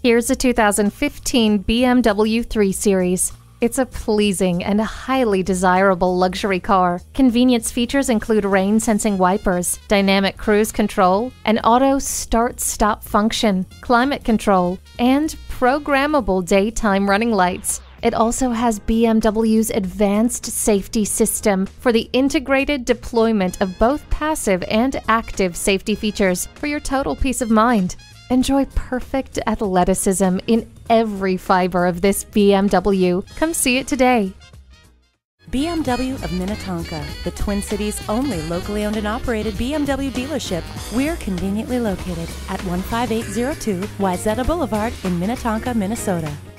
Here's a 2015 BMW 3 Series. It's a pleasing and highly desirable luxury car. Convenience features include rain-sensing wipers, dynamic cruise control, an auto start-stop function, climate control, and programmable daytime running lights. It also has BMW's advanced safety system for the integrated deployment of both passive and active safety features for your total peace of mind. Enjoy perfect athleticism in every fiber of this BMW. Come see it today. BMW of Minnetonka, the Twin Cities' only locally owned and operated BMW dealership. We're conveniently located at 15802 Wayzata Boulevard in Minnetonka, Minnesota.